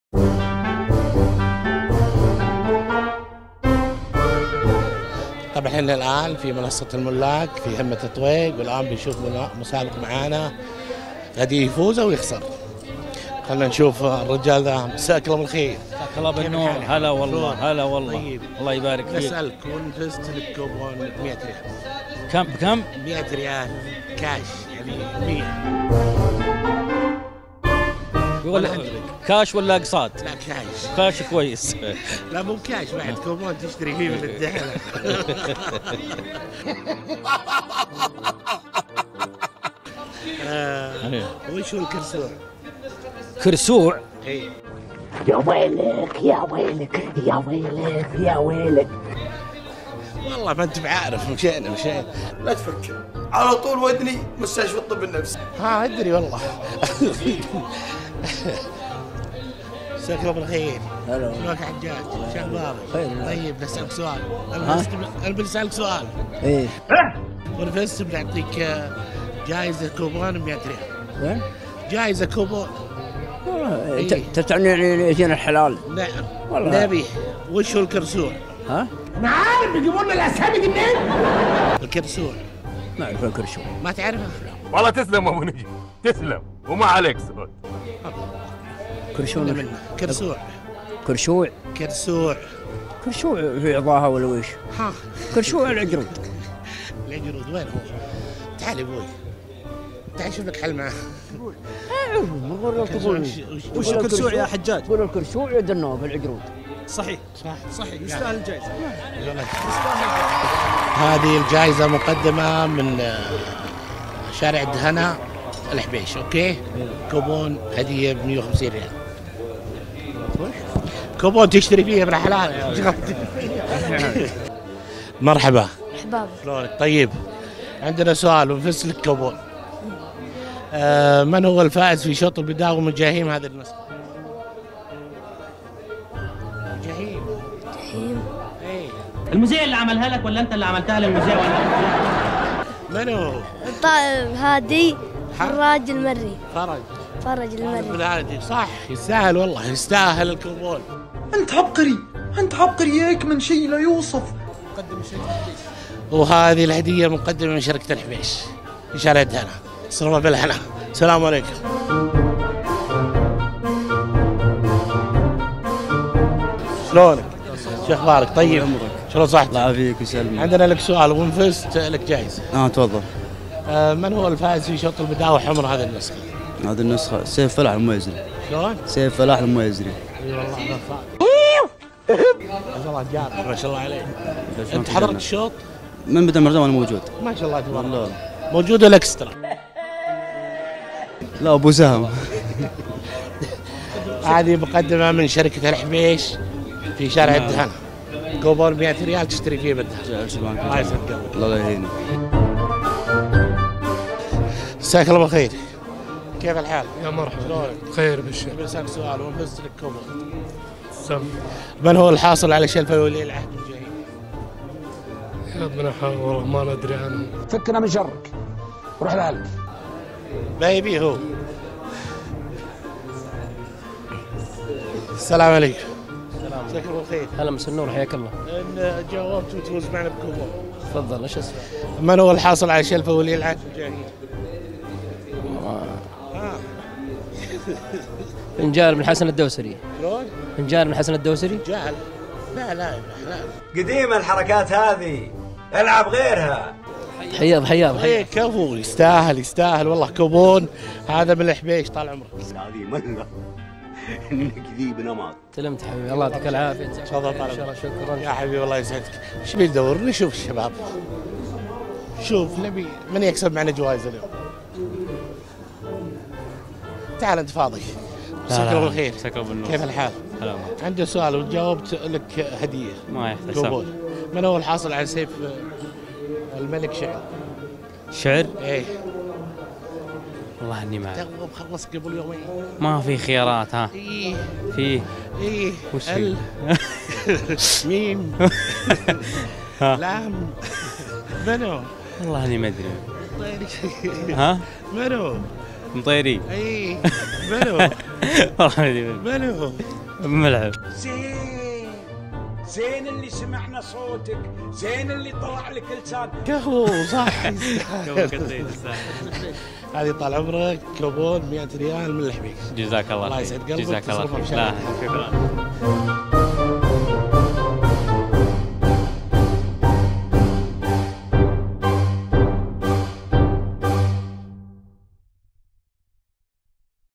طبعا احنا الان في منصة الملاك في همة الطويق، والان بنشوف مسابق معانا قد يفوز او يخسر. خلينا نشوف الرجال ذا. مساك الله بالخير. مساك الله بالنور. هلا والله. هلا والله. طيب. الله يبارك فيك. نسألك، وين فزت لك كوبون 100 ريال؟ كم؟ 100 ريال كاش، يعني 100. يقول كاش ولا اقساط؟ لا كاش. كاش كويس. لا مو كاش، بعد كوبون تشتري فيه من الدهنة. وش هو الكرسوع؟ كرسوع؟ اي. يا ويلك يا ويلك يا ويلك يا ويلك. والله ما انت بعارف. مشينا. لا تفكر، على طول ودني مستشفى الطب النفسي. ها ادري والله. مساك الله بالخير. هلا. شلونك حجاج؟ شو اخبارك؟ خير. طيب بسألك سؤال. انا بسألك سؤال. ايه. والفزت بنعطيك جائزة كوبون 100 ريال. وين؟ جائزة كوبون. تعني يجينا الحلال. نعم. والله. نبي. وش هو الكرسوع؟ ها؟ ما عارف بيجيبوا لنا الاسامي دي منين؟ الكرسوع. ما اعرف الكرسوع. ما تعرفه؟ والله تسلم ابو نجي، تسلم وما عليك سؤال. كرسوع. كرسوع. كرسوع. كرسوع. كرسوع في عضاها ولا ويش؟ ها. كرسوع العقرود. العقرود وين هو؟ تعال يا ابوي. تعال شوف لك حل معاه. وش الكرسوع يا حجاج؟ قول الكرسوع يدنوه في العقرود. صحيح. يستاهل الجائزة. هذه الجائزة مقدمة من شارع الدهنة الحبيش. اوكي. كوبون هدية ب 150 ريال. كوبون تشتري فيه ابن حلال. مرحبا. احباب. شلونك؟ طيب عندنا سؤال ونفس لك كوبون. من هو الفائز في شوط البداية ومجاهيم هذه المسابقة؟ جحيم. ايه. المذيع اللي عملها لك ولا انت اللي عملتها للمذيع ولا من هو؟ الطائب هادي فراج المري. فرج المري. بالهادي صح. يستاهل والله، يستاهل الكوبون. انت عبقري ياك من شيء لا يوصف. وهذه الهدية مقدمة من شركة الحبيش في شارع الدهنة. صرنا بالهنا. السلام عليكم. شلونك؟ شو اخبارك؟ طيب. شلون صحتك؟ الله يعافيك ويسلمك. عندنا لك سؤال وان فزت لك جائزة. تفضل. من هو الفائز في شوط البداية وحمر هذه النسخة؟ هذه النسخة سيف فلاح الميزري. شلون؟ سيف فلاح الميزري. اي والله هذا ما شاء الله جار، ما شاء الله عليك. انت حضرت الشوط؟ من بدأ المرزان وانا موجود. ما شاء الله تبارك الله. موجود ولا اكسترا؟ لا ابو سهم. هذه مقدمة من شركة الحبيش في شارع الدهنة. كوبون 100 ريال تشتري فيه بالدهنة. الله يسعد قلبك. الله يهينك. مساك الله بالخير. كيف الحال؟ يا مرحبا. شلونك؟ خير بالشيء. بسألك سؤال ونفزت لك كوبون. سم. من هو الحاصل على شلفة ولي العهد الجاهلي؟ يا ابن حول والله ما ندري عنه. فكنا من شرك. روح لهلك. ما يبيه هو. السلام عليكم. مساك الله بالخير. هلا مساء النور، حياك الله. ان جاوبت وتفوز معنا بكوبون. تفضل. ايش السؤال؟ من هو الحاصل على شلفة ولي العهد الجاهلي؟ فنجان بن الحسن الدوسري. شلون؟ فنجان بن الحسن الدوسري. جهل. لا. قديمة الحركات هذه، العب غيرها. ضحية. ايه كفو. يستاهل والله كوبون. هذا من الحبيش طال عمرك. هذه ملة انك ذي بنمط. سلمت حبيبي، الله يعطيك العافية. تفضل طال عمرك. شكرا يا حبيبي الله يسعدك. ايش بيدور؟ نشوف الشباب. شوف نبي من يكسب معنا جوائز اليوم. تعال انت فاضي. مساك الله بالخير. مساك الله بالنور. كيف الحال؟ هلا. عندي سؤال وجاوبت لك هدية. ما يحتاج. كوبون. من هو الحاصل على سيف الملك شعر؟ شعر؟ ايه. والله اني ما اعرف. مخلص قبل يومين. ما في خيارات. ها؟ ايه. فيه. ايه. وش فيه؟ ميم. لام. منو؟ والله اني ما ادري. طيري. ها؟ منو؟ مطيري. ايه. منو؟ والله ما ادري من هو؟ ملعب. زين اللي سمعنا صوتك، زين اللي طلع لك لسان. كفو صح. هذه طال عمرك كوبون 100 ريال من الحبيب. جزاك الله خير. الله يسعد قلبك. جزاك الله خير. لا شكرا.